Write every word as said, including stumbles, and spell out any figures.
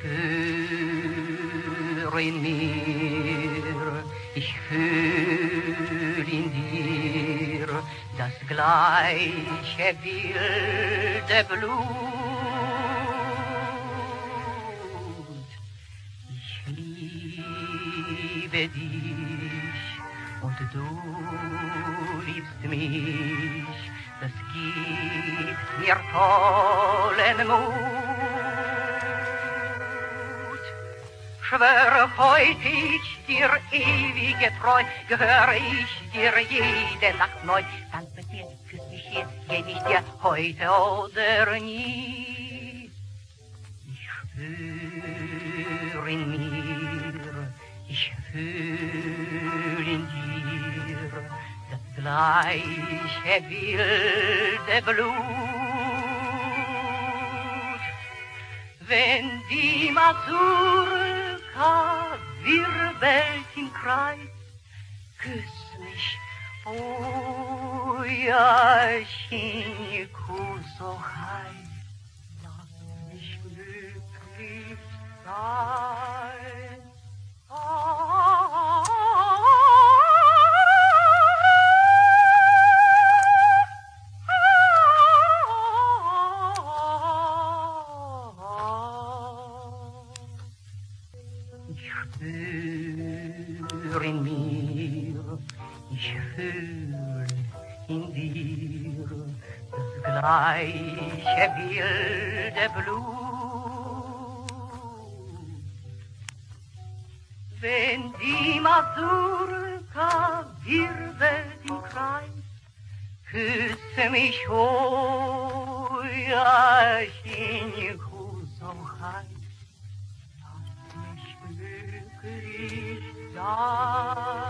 spür in mir, ich fühl in dir das gleiche wilde Blut. Ich liebe dich und du liebst mich, das gibt mir tollen Mut. Schwöre heut ich dir ewige Treu, gehöre ich dir jede Nacht neu. Dann bitte, küss mich hier, geb ich dir heute oder nie. Ich spür in mir, ich fühl in dir das gleiche wilde Blut. Wenn die Mazurka wirbelt im Kreis, küss mich, oh ja, ich kuss so heiß, lass mich glücklich sein. Ich spür in mir, ich fühl in dir das gleiche wilde Blut. Wenn die Mazurka wirbelt im Kreis, küsse mich, oh ja, ich kuss so heiß, lass mich glücklich sein.